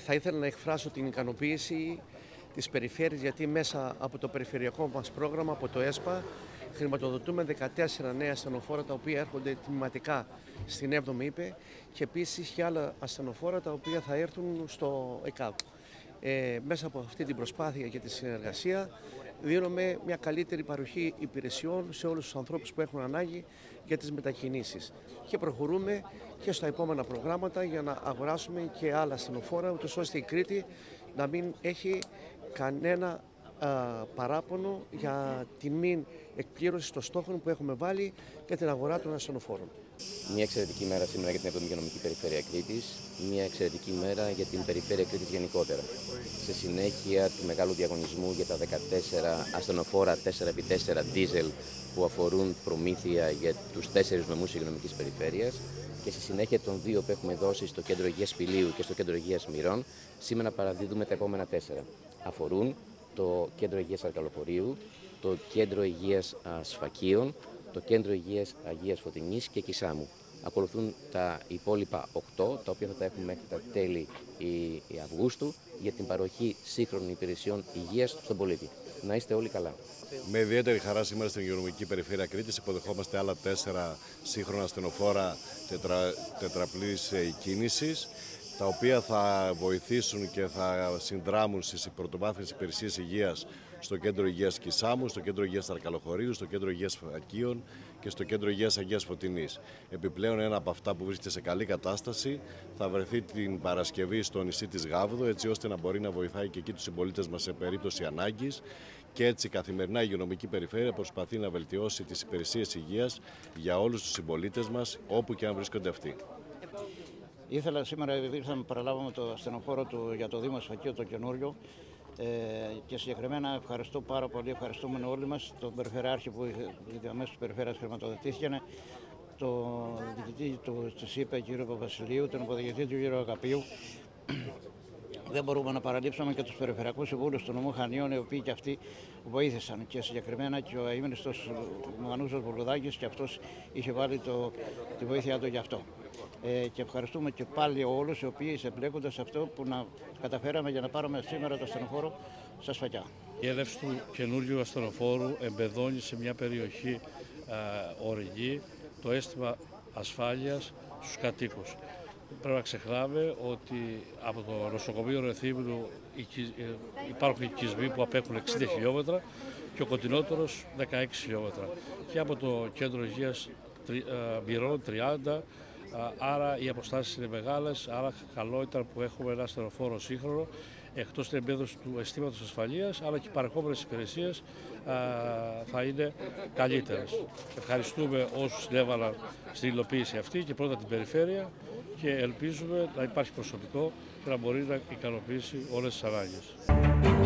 Θα ήθελα να εκφράσω την ικανοποίηση της περιφέρειας, γιατί μέσα από το περιφερειακό μας πρόγραμμα, από το ΕΣΠΑ, χρηματοδοτούμε 14 νέα ασθενοφόρα τα οποία έρχονται τμηματικά στην 7η ΥΠΕ και επίσης και άλλα ασθενοφόρα τα οποία θα έρθουν στο ΕΚΑΒ. Μέσα από αυτή την προσπάθεια και τη συνεργασία δίνουμε μια καλύτερη παροχή υπηρεσιών σε όλους τους ανθρώπους που έχουν ανάγκη για τις μετακινήσεις. Και προχωρούμε και στα επόμενα προγράμματα για να αγοράσουμε και άλλα ασθενοφόρα, ούτως ώστε η Κρήτη να μην έχει κανένα παράπονο για την μην εκπλήρωση των στόχων που έχουμε βάλει για την αγορά των ασθενοφόρων. Μια εξαιρετική μέρα σήμερα για την 7η Υγειονομική Περιφέρεια Κρήτης, μια εξαιρετική μέρα για την Περιφέρεια Κρήτης γενικότερα. Σε συνέχεια του μεγάλου διαγωνισμού για τα 14 ασθενοφόρα 4x4 δίζελ που αφορούν προμήθεια για τους 4 νομούς υγειονομικής περιφέρειας και στη συνέχεια των 2 που έχουμε δώσει στο Κέντρο Υγείας Πηλίου και στο Κέντρο Υγείας Μυρών, σήμερα παραδίδουμε τα επόμενα 4. Αφορούν το Κέντρο Υγείας Αρκαλοχωρίου, το Κέντρο Υγείας Σφακίων, το Κέντρο Υγείας Αγίας Φωτεινής και Κισάμου. Ακολουθούν τα υπόλοιπα 8, τα οποία θα τα έχουμε μέχρι τα τέλη Αυγούστου για την παροχή σύγχρονων υπηρεσιών υγείας στον πολίτη. Να είστε όλοι καλά. Με ιδιαίτερη χαρά σήμερα στην Υγειονομική Περιφέρεια Κρήτης υποδεχόμαστε άλλα 4 σύγχρονα ασθενοφόρα τετραπλής κίνησης, τα οποία θα βοηθήσουν και θα συνδράμουν στις πρωτοβάθμιες υπηρεσίες υγείας στο Κέντρο Υγείας Κισάμου, στο Κέντρο Υγείας Αρκαλοχωρίου, στο Κέντρο Υγείας Φακίων και στο Κέντρο Υγείας Αγίας Φωτεινής. Επιπλέον, ένα από αυτά που βρίσκεται σε καλή κατάσταση θα βρεθεί την Παρασκευή στο νησί της Γάβδο, έτσι ώστε να μπορεί να βοηθάει και εκεί τους συμπολίτες μας σε περίπτωση ανάγκης. Και έτσι καθημερινά η Υγειονομική Περιφέρεια προσπαθεί να βελτιώσει τις υπηρεσίες υγείας για όλους τους συμπολίτες μας, όπου και αν βρίσκονται αυτοί. Ήθελα σήμερα, επειδή ήρθαμε να παραλάβουμε το ασθενοφόρο για το Δήμο Σφακίου, το καινούριο, και συγκεκριμένα ευχαριστώ πάρα πολύ, ευχαριστούμε όλοι μας, τον Περιφερειάρχη που αμέσως της Περιφέρειας χρηματοδοτήθηκε, τον διοικητή του ΣΥΠΕ, κύριο Παπασιλείου, τον υποδιοικητή του κύριο Αγαπίου. Δεν μπορούμε να παραλείψουμε και τους περιφερειακούς συμβούλους του νομού Χανίων, οι οποίοι και αυτοί βοήθησαν. Και συγκεκριμένα και ο αείμνηστος Μανούσος Βουλουδάκης, και αυτός είχε βάλει τη βοήθειά του γι' αυτό. Και ευχαριστούμε και πάλι όλους οι οποίοι εμπλέκονται σε αυτό που καταφέραμε για να πάρουμε σήμερα το ασθενοφόρο στα Σφακιά. Η έλευση του καινούριου ασθενοφόρου εμπεδώνει σε μια περιοχή οργή το αίσθημα ασφάλειας στους κατοίκους. Πρέπει να ξεχνάμε ότι από το νοσοκομείο Ρεθύμνου υπάρχουν οικισμοί που απέχουν 60 χιλιόμετρα και ο κοντινότερος 16 χιλιόμετρα. Και από το κέντρο υγείας Μυρών 30, άρα οι αποστάσεις είναι μεγάλες, άρα καλό ήταν που έχουμε ένα ασθενοφόρο σύγχρονο, εκτός την εμπέδωση του αισθήματος ασφαλείας, αλλά και οι παρεχόμενες υπηρεσίες θα είναι καλύτερες. Ευχαριστούμε όσους συνέβαλαν στην υλοποίηση αυτή και πρώτα την Περιφέρεια και ελπίζουμε να υπάρχει προσωπικό και να μπορεί να ικανοποιήσει όλες τις ανάγκες.